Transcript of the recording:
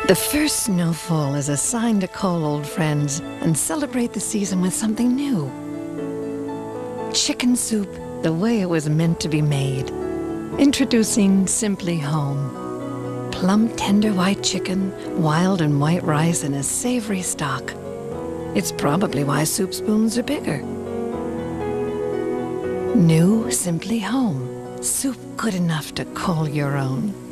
The first snowfall is a sign to call old friends and celebrate the season with something new. Chicken soup, the way it was meant to be made. Introducing Simply Home. Plump, tender white chicken, wild and white rice, and a savory stock. It's probably why soup spoons are bigger. New Simply Home. Soup good enough to call your own.